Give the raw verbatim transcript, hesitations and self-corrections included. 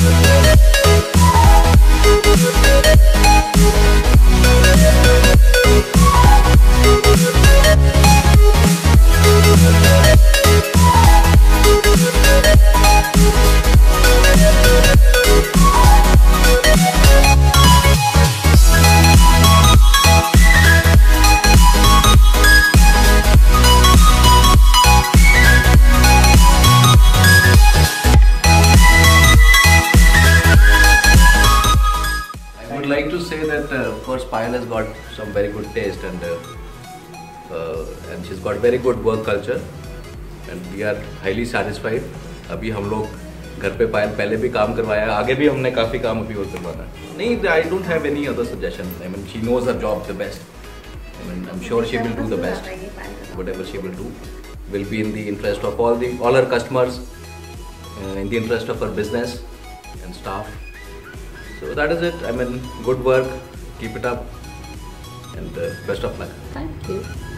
I would like to say that uh, of course Payal has got some very good taste and uh, uh, and she's got very good work culture and we are highly satisfied. अभी हम लोग घर पे पायल पहले भी काम करवाया, आगे भी हमने काफ़ी काम अभी और करवाना है. नहीं, I don't have any other suggestion. I mean, she knows her job the best. I mean, I'm sure she will do the best. Whatever she will do will be in the interest of all the all her customers, uh, in the interest of her business and staff. So that is it. I mean, good work. Keep it up, and uh, best of luck. Thank you.